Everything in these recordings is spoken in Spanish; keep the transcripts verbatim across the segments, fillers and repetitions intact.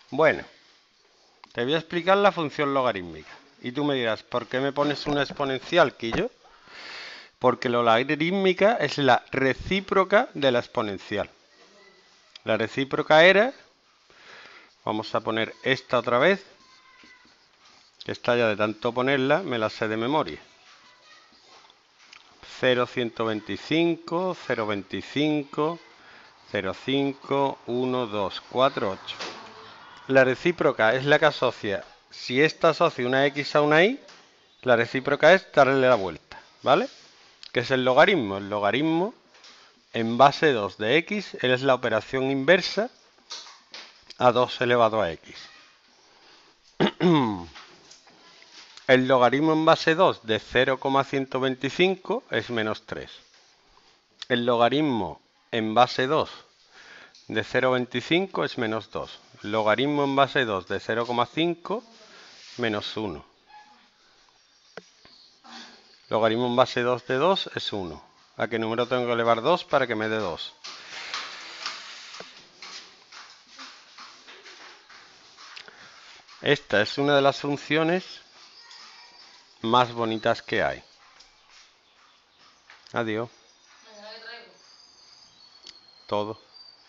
Bueno, te voy a explicar la función logarítmica. Y tú me dirás, ¿por qué me pones una exponencial, Quillo? Porque la logarítmica es la recíproca de la exponencial. La recíproca era, vamos a poner esta otra vez, que está ya de tanto ponerla, me la sé de memoria. cero, ciento veinticinco, cero, veinticinco, cero, cinco, uno, dos, cuatro, ocho. La recíproca es la que asocia, si esta asocia una X a una Y, la recíproca es darle la vuelta, ¿vale? ¿Qué es el logaritmo? El logaritmo en base dos de X es la operación inversa a dos elevado a X. El logaritmo en base dos de cero coma ciento veinticinco es menos tres. El logaritmo en base dos de cero coma veinticinco es menos dos. Logaritmo en base dos de cero coma cinco, menos uno. Logaritmo en base dos de dos es uno. ¿A qué número tengo que elevar dos para que me dé dos? Esta es una de las funciones más bonitas que hay. Adiós. Todo.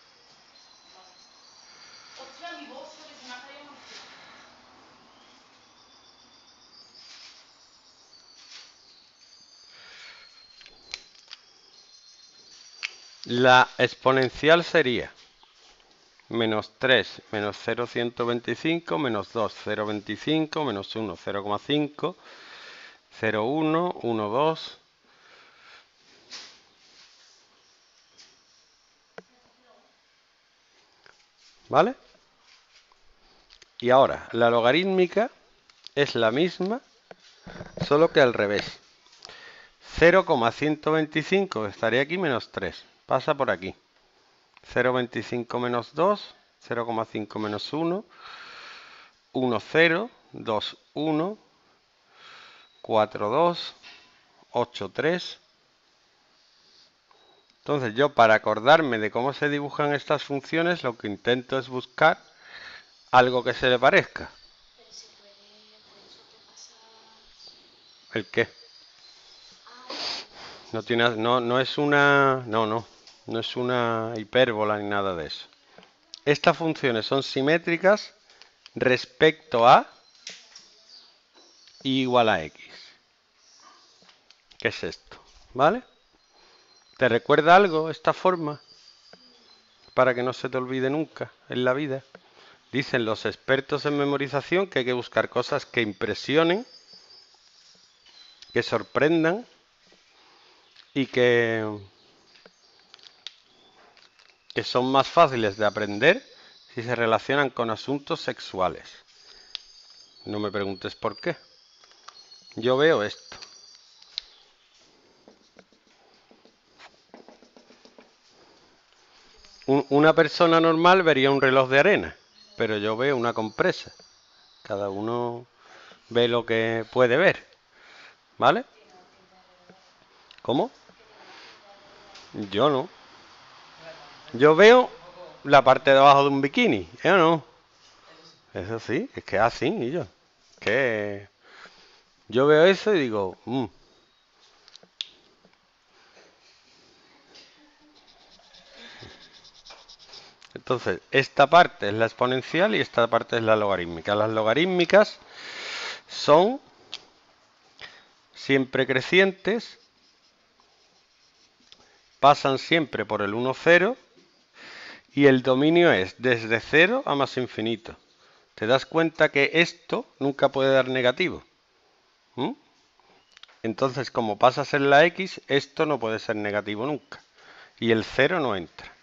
La exponencial sería menos tres, menos cero coma ciento veinticinco, menos dos, cero coma veinticinco, menos uno, cero coma cinco, cero coma uno, uno coma dos. ¿Vale? Y ahora, la logarítmica es la misma, solo que al revés. cero coma ciento veinticinco estaría aquí menos tres. Pasa por aquí. cero coma veinticinco menos dos, cero coma cinco menos uno, uno, cero, dos, uno, cuatro, dos, ocho, tres. Entonces yo, para acordarme de cómo se dibujan estas funciones, lo que intento es buscar algo que se le parezca. ¿El qué? No tiene, no, no es una, no, no, no es una hipérbola ni nada de eso. Estas funciones son simétricas respecto a y igual a X. ¿Qué es esto? ¿Vale? ¿Te recuerda algo esta forma? Para que no se te olvide nunca en la vida. Dicen los expertos en memorización que hay que buscar cosas que impresionen, que sorprendan y que, que son más fáciles de aprender si se relacionan con asuntos sexuales. No me preguntes por qué. Yo veo esto. Un, una persona normal vería un reloj de arena, pero yo veo una compresa. Cada uno ve lo que puede ver. ¿Vale? ¿Cómo? Yo no. Yo veo la parte de abajo de un bikini, ¿eh o no? Eso sí, es que es así, y yo. Que yo veo eso y digo, mmm. Entonces, esta parte es la exponencial y esta parte es la logarítmica. Las logarítmicas son siempre crecientes, pasan siempre por el uno, cero y el dominio es desde cero a más infinito. ¿Te das cuenta que esto nunca puede dar negativo? ¿Mm? Entonces, como pasa a ser la X, esto no puede ser negativo nunca. Y el cero no entra.